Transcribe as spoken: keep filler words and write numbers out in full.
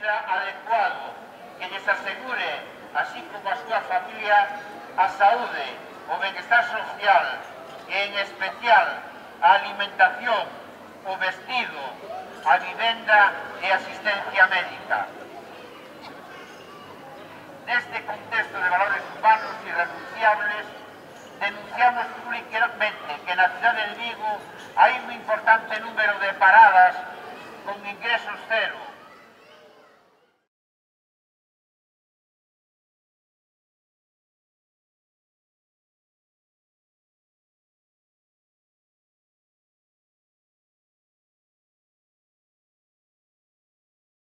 vida adecuado que lles asegure, así como a súa familia, a saúde, o benestar social e, en especial, a alimentación, o vestido, a vivenda e asistencia médica. Neste contexto de valores humanos irrenunciables, denunciamos públicamente que na cidade de Vigo hai un importante número de paradas con ingresos cero,